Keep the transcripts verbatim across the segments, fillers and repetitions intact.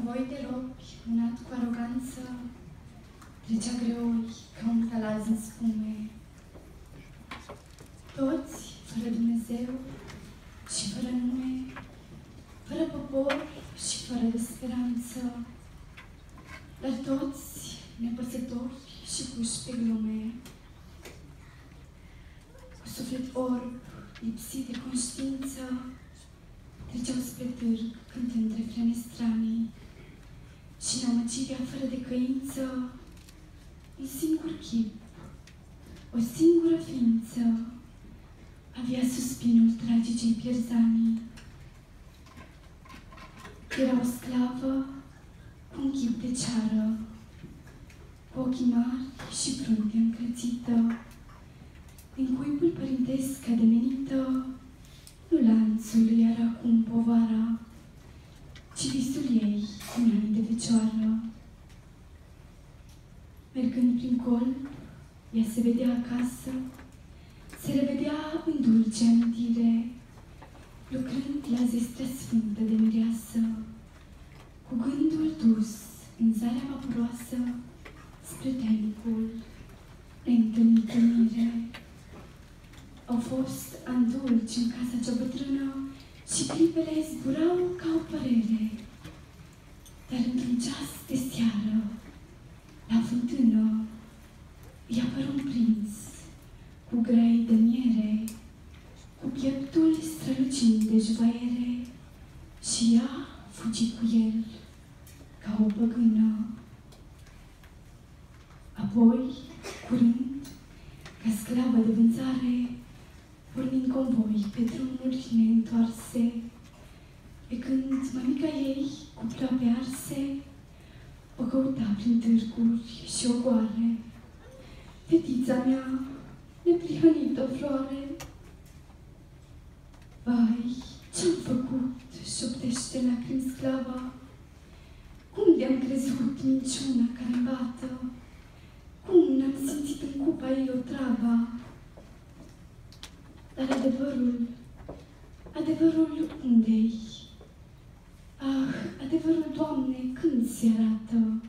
convoi de robi, unat cu aroganță, trecea greoi ca un talaz în spume. Toți, fără Dumnezeu și fără nume, fără popor și fără de speranță, dar toți nepăsători și puși pe glume. Cu suflet orb, lipsit de conștiință, treceau spre târg, cântând refrene stranii, și în amăcirea fără de căință, un singur chip, o singură ființă, avea suspinul tragicei pierzanii. Era o sclavă cu un chip de ceară, cu ochii mari și frunte încălțită. În cuibul părintesc ademenită, nu lanțul era acum povara, ci visul ei în ani de fecioară. Mergând prin colț, ea se vedea acasă, se revedea în dulce amintire, lucrând la zestrea sfântă de mireasă, cu gândul dus în zarea vapuroasă spre templul neîntâlnit în mire. Au fost ani dulci în casa cea bătrână și clipele zburau ca o părere, dar într-un ceas de seară, la fântână, i-a apărut un prinț cu grei de miere, cu pieptul strălucind de juvaiere, și ea fugi cu el ca o păgână. Apoi, curând, ca sclavă de vânzare, pornind convoi pe drumuri neîntoarse, pe când mămica ei, cu ploape arse, o căuta prin târguri și ogoare. Fetița mea, neprihănită floare, vai, ce-am făcut, șoptește lacrimi sclava, cum de-am crezut minciuna care-mi bată, cum n-am simțit în cupa ei o travă. Dar adevărul, adevărul unde-i? Ah, adevărul, Doamne, când se arată?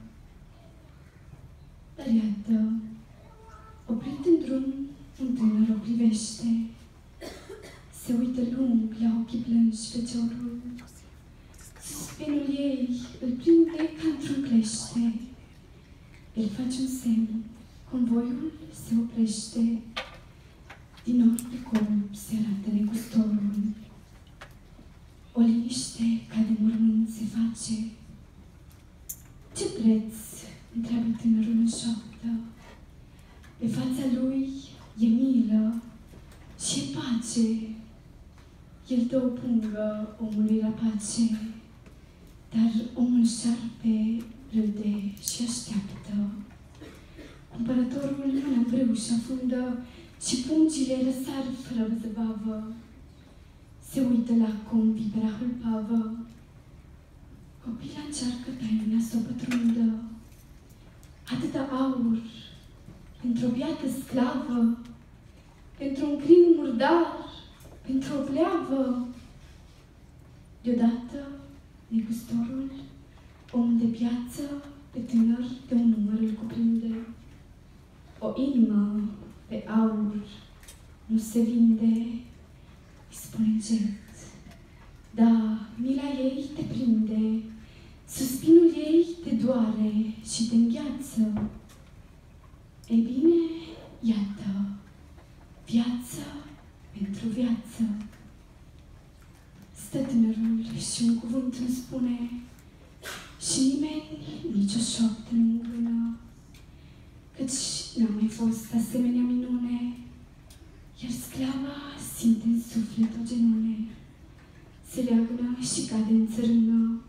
Dar iată, oprit în drum, un tânăr o privește, se uită lung la ochii plânși feciorul. Suspinul ei îl prinde ca într-un clește. El face un semn, convoiul se oprește. Din ori pe colț se arată negustorul. O liniște ca de mormânt se face. Ce preț? Întreabă tânărul în șoaptă. Pe fața lui e milă și e pace. El dă o pungă omului rapace, dar omul șarpe râde și așteaptă. Cumpărătorul mâna în brâu și afundă și pungile răsar fără zăbavă. Se uită la cum vibra hâlpavă. Copila încearcă taina să o pătrundă. Atâta aur pentru o biată sclavă, pentru un crin murdar, pentru o pleavă. Deodată, negustorul, om de piață, pe tânăr de un număr îl cuprinde. O inimă pe aur nu se vinde, îi spune încet. Da, mila ei te prinde, suspinul ei te doare și te îngheață. Ei bine, iată, viață pentru viață. Stă tânărul și un cuvânt îmi spune, și nimeni nici o șoaptă nu îngână, căci n-a mai fost asemenea minune, iar sclava simte în suflet o genune, se leagă și cade în țărână.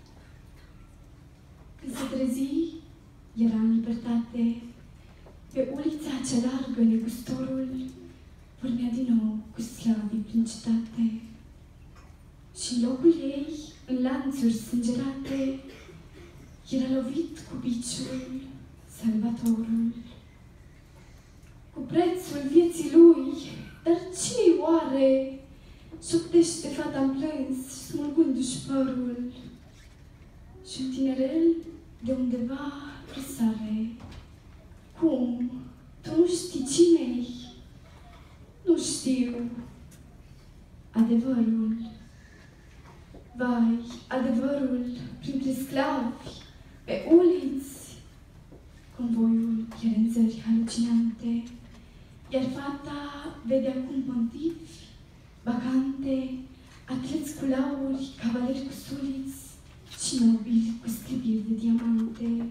Când se trezi, era în libertate, pe ulița cea largă negustorul pornea din nou cu sclavii prin cetate. Și în locul ei, în lanțuri sângerate, era lovit cu biciul salvatorul. Cu prețul vieții lui, dar cine-i oare? Șoptește fata în plâns, smulgându-și părul. Și un tinerel de undeva răsare. Cum? Tu nu știi cine-i? Nu știu. Adevărul. Vai, adevărul printre sclavi, pe uliți. Convoiul era în țări halucinante, iar fata vede acum pontifi, bacante, atleți cu lauri, cavaleri cu suliți și nobili cu scripiri de diamante.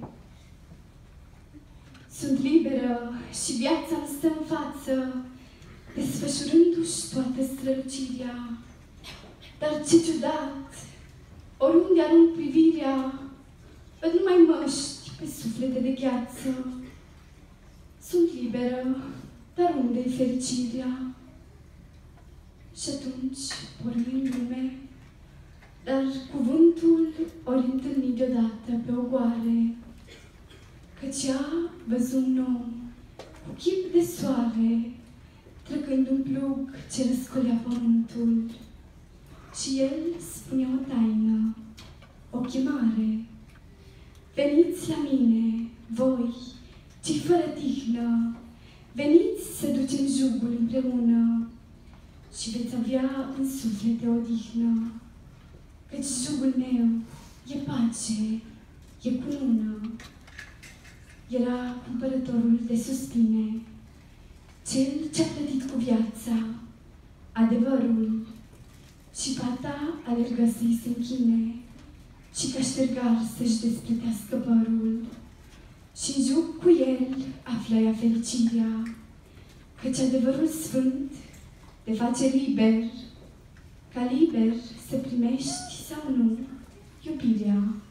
Sunt liberă și viața îmi stă în față, desfășurându-și toată strălucirea. Dar ce ciudat! Oriunde arunc privirea, văd numai măști pe suflete de gheață. Sunt liberă, dar unde-i fericirea? Și atunci porni în lume, dar cuvântul ori întâlni deodată pe ogoare, căci ea văzu un om cu chip de soare, trăgând un plug ce răscolea pământul. Și el spunea o taină, o chemare. Veniți la mine, voi, cei fără tihnă, veniți să ducem jugul împreună și veți avea în suflet de odihnă, căci jugul meu e pace, e cunună. Era cumpărătorul de suspine, cel ce-a plătit cu viața, adevărul. Și fata alergă să-i se închine și ca ștergar să-și despletească părul. Și în jug cu el află ea fericirea, căci adevărul sfânt te face liber, ca liber să primești sau nu iubirea.